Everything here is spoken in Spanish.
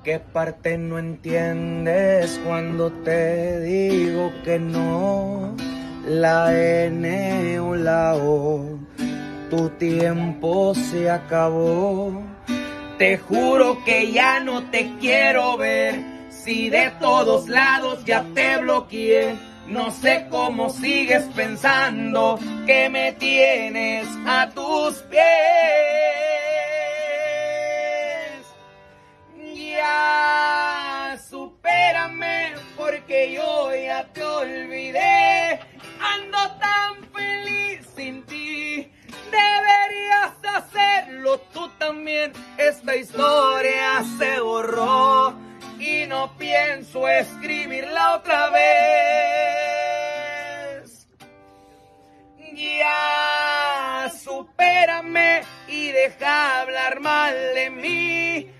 ¿Qué parte no entiendes cuando te digo que no? La N o la O, tu tiempo se acabó. Te juro que ya no te quiero ver, si de todos lados ya te bloqueé. No sé cómo sigues pensando que me tienes a tus pies. Ya supérame porque yo ya te olvidé. Ando tan feliz sin ti, deberías hacerlo tú también. Esta historia se borró y no pienso escribirla otra vez. Ya supérame y deja hablar mal de mí.